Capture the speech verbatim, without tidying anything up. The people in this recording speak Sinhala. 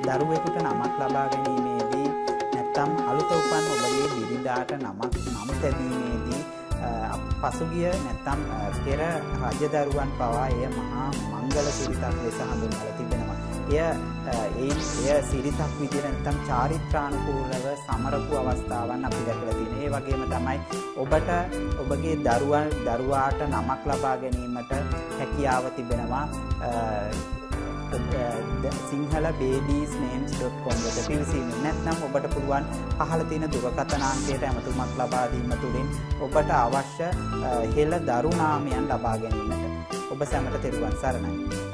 දරුවෙකුට නමක් ලබා ගැනීමේදී නැත්නම් අලුත උපන් ඔබගේ බිරිඳාට නමක් නම් තැබීමේදී පසුගිය නැත්නම් පෙර රජදරුවන් පවා එය මහා මංගල සිරිතක් ලෙස හඳුන්වලා තිබෙනවා. එය ඒ එය සිරිතක් විදිහට නැත්නම් චාරිත්‍රානුකූලව සමරපු අවස්ථාවන් අපි දැකලා තියෙනවා. ඒ වගේම තමයි ඔබට ඔබගේ දරුවන් දරුවාට නමක් ලබා ගැනීමට හැකියාව තිබෙනවා. Sinhala babies names dot com වෙත පිවිසීමෙන් නැත්නම් ඔබට පුළුවන් පහළ තියෙන දුරකථන අංකයට ඇමතුමක් ලබා දීම තුළින් ඔබට අවශ්‍ය හෙළ දරු නාමයන් ලබා ගැනීමට ඔබ සැමට තෙරුවන් සරණයි.